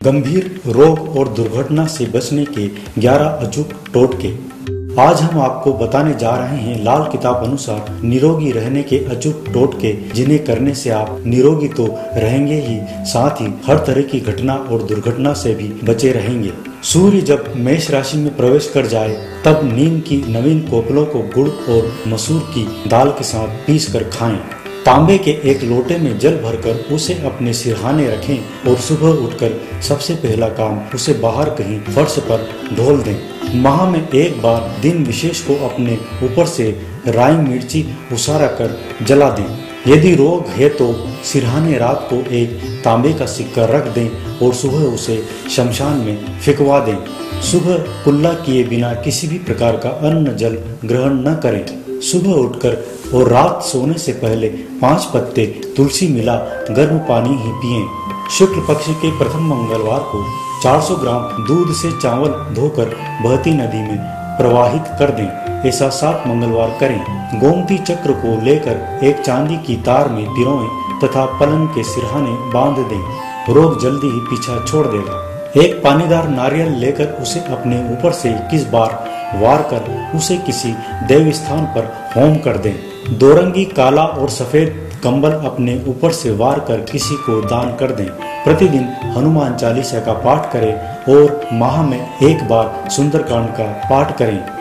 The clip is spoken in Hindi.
गंभीर रोग और दुर्घटना से बचने के 11 अचूक टोटके। आज हम आपको बताने जा रहे हैं लाल किताब अनुसार निरोगी रहने के अचूक टोटके, जिन्हें करने से आप निरोगी तो रहेंगे ही, साथ ही हर तरह की घटना और दुर्घटना से भी बचे रहेंगे। सूर्य जब मेष राशि में प्रवेश कर जाए तब नीम की नवीन कोपलों को गुड़ और मसूर की दाल के साथ पीस कर खाएं। तांबे के एक लोटे में जल भरकर उसे अपने सिरहाने रखें और सुबह उठकर सबसे पहला काम उसे बाहर कहीं फर्श पर ढोल दें। माह में एक बार दिन विशेष को अपने ऊपर से राई मिर्ची उसारा कर जला दें। यदि रोग है तो सिरहाने रात को एक तांबे का सिक्का रख दें और सुबह उसे शमशान में फेंकवा दें। सुबह कुल्ला किए बिना किसी भी प्रकार का अन्न जल ग्रहण न करें। सुबह उठकर और रात सोने से पहले 5 पत्ते तुलसी मिला गर्म पानी ही पिएं। शुक्ल पक्ष के प्रथम मंगलवार को 400 ग्राम दूध से चावल धोकर बहती नदी में प्रवाहित कर दें। ऐसा 7 मंगलवार करें। गोमती चक्र को लेकर एक चांदी की तार में पिरोएं तथा पलंग के सिरहाने बांध दें। रोग जल्दी ही पीछा छोड़ देगा। एक पानीदार नारियल लेकर उसे अपने ऊपर से 21 बार वार कर उसे किसी देव स्थान पर होम कर दें। दोरंगी काला और सफेद कंबल अपने ऊपर से वार कर किसी को दान कर दें। प्रतिदिन हनुमान चालीसा का पाठ करें और माह में एक बार सुंदरकांड का पाठ करें।